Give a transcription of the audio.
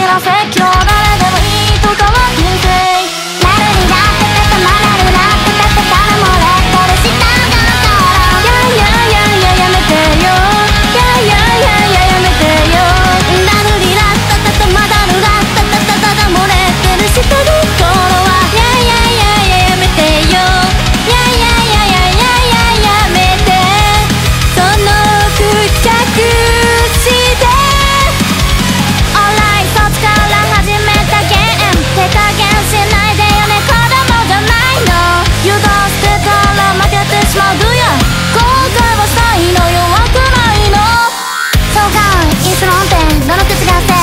な説教誰でもいいとかは人生ラルリラッタタタマラルラッタタタタナモレットでしたがったらややめてよやめてよラルリラッタタタマダルラッタタタタタ漏れてる下心はやめてよやめてその屈着してオンライン卒から始めたゲーム手加減しないでよね子供じゃないの油断してたら負けてしまうや後悔はしたいの弱くないのそうかインスロンテンどの口が正